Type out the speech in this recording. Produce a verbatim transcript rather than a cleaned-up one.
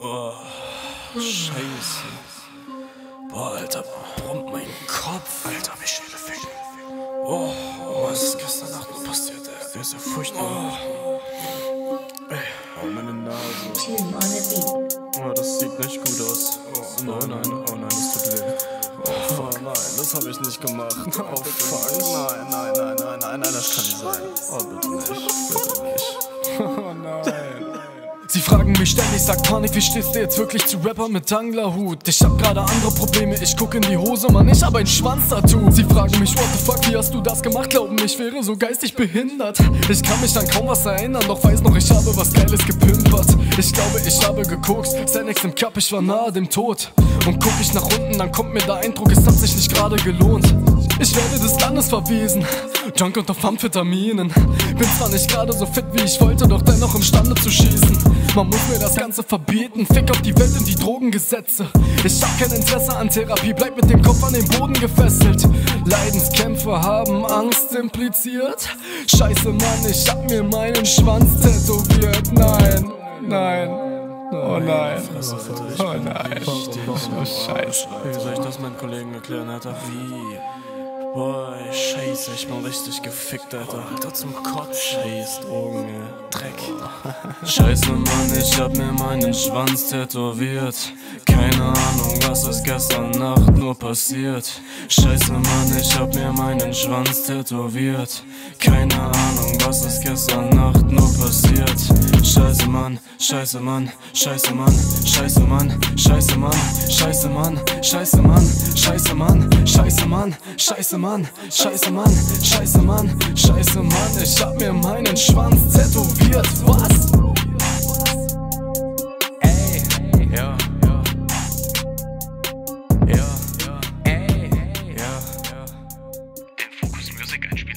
Oh, Scheiße. Boah, Alter, brummt mein Kopf. Alter, wie schnell ficken. Oh, was ist gestern Nacht noch passiert, ey? Der ist ja furchtbar. Oh. Ey, oh, meine Nase. Oh, das sieht nicht gut aus. Oh, nein, nein, oh nein, das tut weh. Oh, fuck, nein, das habe ich nicht gemacht. Oh, fuck, nein, nein, nein, nein, nein, nein, das kann nicht sein. Oh, bitte nicht, bitte nicht. Oh, nein. Sie fragen mich ständig, sag Panik, wie stehst du jetzt wirklich zu Rapper mit Anglerhut? Ich hab gerade andere Probleme, ich guck in die Hose, Mann, ich hab ein Schwanztattoo. Sie fragen mich, what the fuck, wie hast du das gemacht? Glauben, ich wäre so geistig behindert. Ich kann mich an kaum was erinnern, doch weiß noch, ich habe was Geiles gepimpert. Ich glaube, ich habe gekokst, Xanax im Cup, ich war nahe dem Tod. Und guck ich nach unten, dann kommt mir der Eindruck, es hat sich nicht gerade gelohnt. Ich werde des Landes verwiesen, Junk und auf Amphetaminen. Bin zwar nicht gerade so fit, wie ich wollte, doch dennoch imstande zu schießen. Man muss mir das Ganze verbieten, fick auf die Welt und die Drogengesetze. Ich hab kein Interesse an Therapie, bleib mit dem Kopf an den Boden gefesselt. Leidenskämpfe haben Angst impliziert. Scheiße Mann, ich hab mir meinen Schwanz tätowiert. Nein, nein, oh nein, oh nein, oh Scheiße. Wie soll ich das meinen Kollegen erklären, Alter? Wie? Boah, ey, Scheiße, ich bin richtig gefickt, Alter. Alter, zum Kotz. Scheiß Drogen, ey. Dreck. Scheiße, Mann, ich hab mir meinen Schwanz tätowiert. Keine Ahnung, was ist gestern Nacht nur passiert. Scheiße, Mann, ich hab mir meinen Schwanz tätowiert. Keine Ahnung, was ist gestern Nacht nur passiert. Scheiße, Mann, Scheiße, Mann, Scheiße, Mann, Scheiße, Mann, Scheiße, Mann, Scheiße, Mann, Scheiße, Mann, Scheiße, Mann, Scheiße, Mann, Scheiße, Mann, Scheiße, Mann, Scheiße, Mann, Scheiße, Mann, ich hab mir meinen Schwanz tätowiert, was? Ey, ja, ja, ja, ja, ey, ja, ja. Den Focus Music einspielen.